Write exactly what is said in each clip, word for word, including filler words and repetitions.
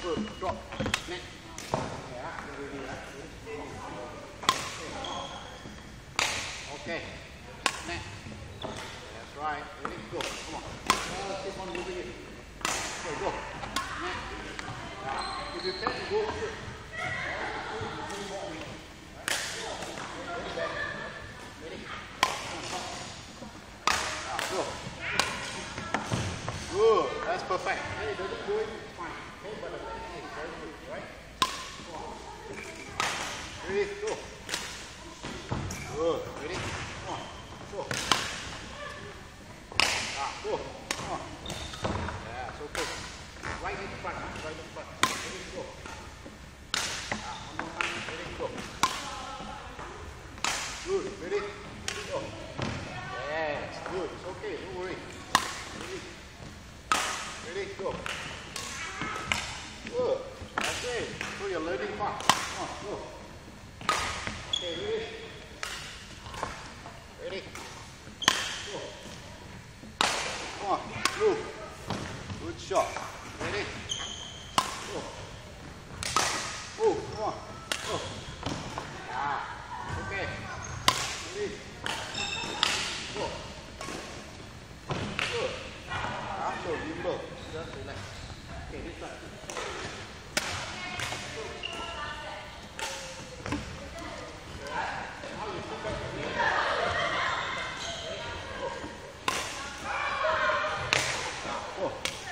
Good. Drop. Next. Yeah, really relax. Okay. Next. That's right. Ready? Go. Come on. Uh, keep on moving it. Okay, go. Next. Yeah. If you can, go straight. Good, that's perfect. Hey, doesn't do it, it's fine. Okay, but the technique is very good, right? Come on. Ready, go. Good, ready? Come on, go. Ah, go. Come on. Yeah, so good. Right in front, right in front. Ready, go. Ah, one more time, ready, go. Good, ready? Go. Yes, good, it's okay, don't worry. Ready? Ready, go. Good. That's it. So you're learning fast. Come on, go. Okay, ready? Ready? Go. Come on, move. Good shot. Ready? Go. Move, come on. Go. Yeah. Okay. Ready? Go. Good. After limber. Just relax. Okay, this side. Now you sit back again. Go.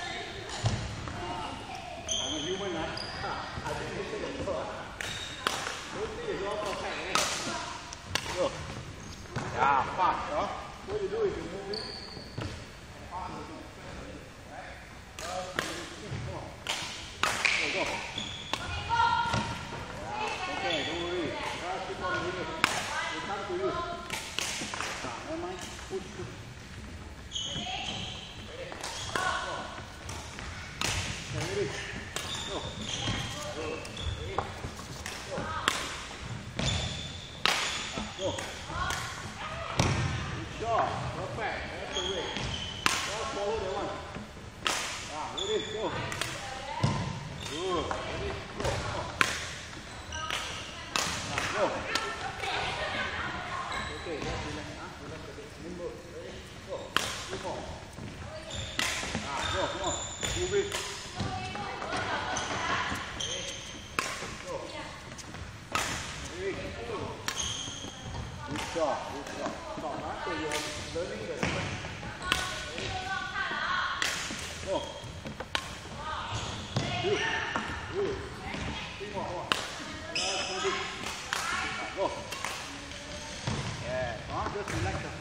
I'm a human, huh? I think this is a pro. Don't see it's all perfect, eh? Go. Yeah, fast, huh? What you do is you move it. Go. Yeah, okay, don't worry. Just keep on doing it. It comes to you. Ah, never mind. Push, push. Ready? Go. Okay, ready? Go. Go. Ready? Go. Ah, go. Good shot. Perfect. That's the way. Just follow the one. Ah, ready? Go. Good. Ready? Go. Now go. Okay, just relax. Huh? Relax a bit. Limber. Ready? Go. Keep on. Ah, go. Come on. Move it. Ready? Go. Ready? Go. Good shot. Good shot. Stop. Huh? So you're learning the strength. Ready? Go. Good. Good. Three more, more. Just move it. Go. Yeah. Huh? Just relax the